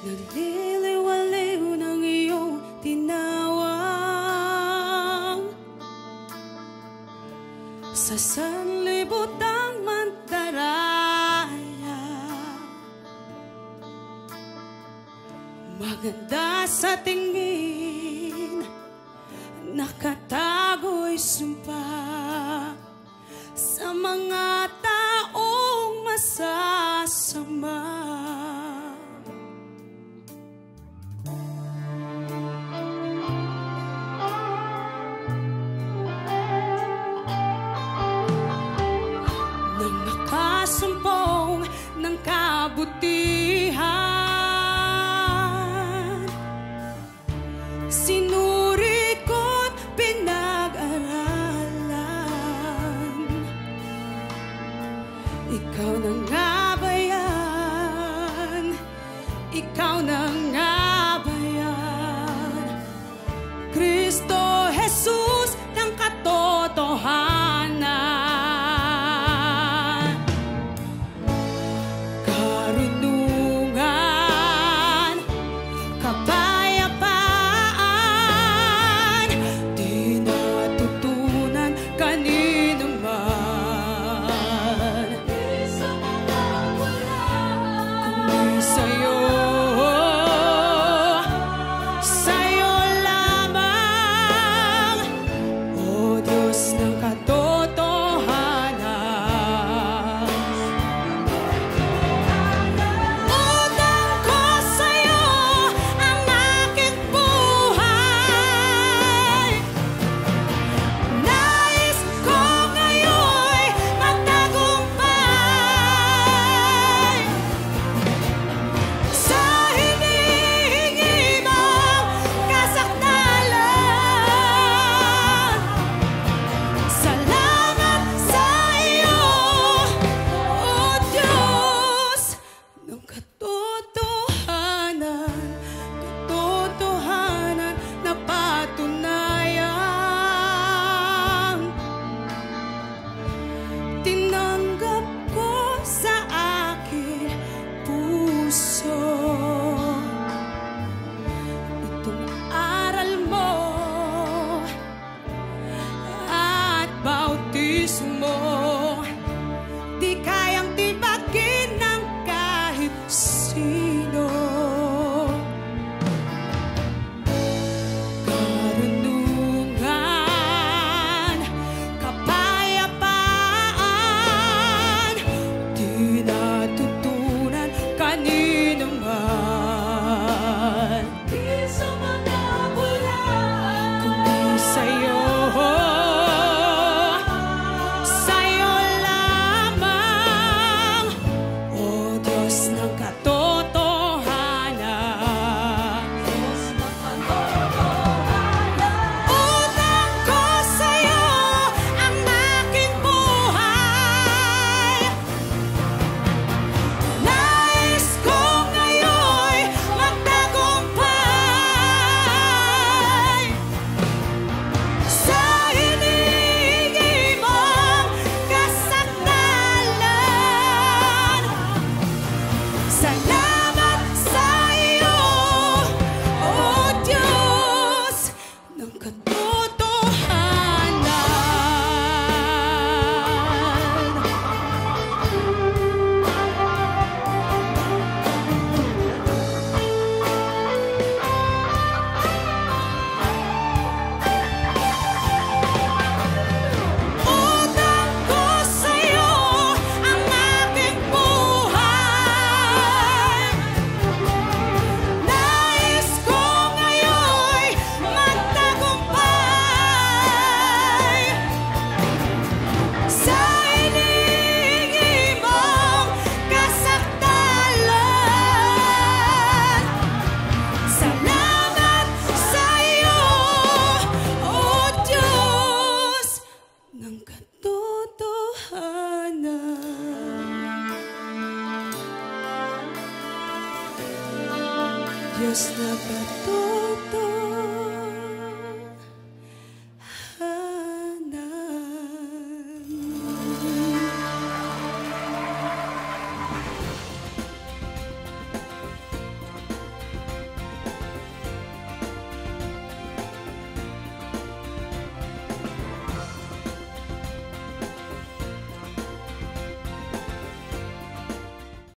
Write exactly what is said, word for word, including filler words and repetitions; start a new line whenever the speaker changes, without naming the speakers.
nagliliwaliw ng iyong tinawag sa sanlibutang mandaraya. Maganda sa tingin, nakatago'y sumpa sa mga taong masasama. Nang nakasumpong ng kabutihan, sinuri ko't pinag-aralan. Ikaw na nga ba yan? Ikaw na nga ba yan? Kristo Jesus ng katotohanan. Karunungan, kapayapaan, di natutunan kanino man. Di sa mga wala, kundi sa'yo, sa'yo lamang, O Diyos ng katotohanan. Utang ko sa'yo ang aking buhay. Nais ko ngayon'y magtagumpay sa hinihingi mong kasakdalan. Salamat sa iyo, O Diyos ng katotohanan, katotohanan na patunayan. Tinanggap ko sa aking puso itong aral mo at bautismo. Di kayang tibagin ng kahit sino. Karunungan, kapayapaan, di natutunan kanino man. Di sa mga wala, kundi sa'yo, sa'yo lamang, O Diyos ng katotohanan. Diyos ng katotohanan. Utang ko sa'yo ang aking buhay. Nais ko ngayon'y magtagumpay sa hinihingi mong kasakdalan. Salamat sa iyo, O Diyos ng katotohanan. Utang ko sa'yo ang aking buhay. Nais ko ngayon'y magtagumpay sa hinihingi mong kasakdalan. Salamat sa iyo, O Diyos ng katotohanan. Diyos na katotohanan.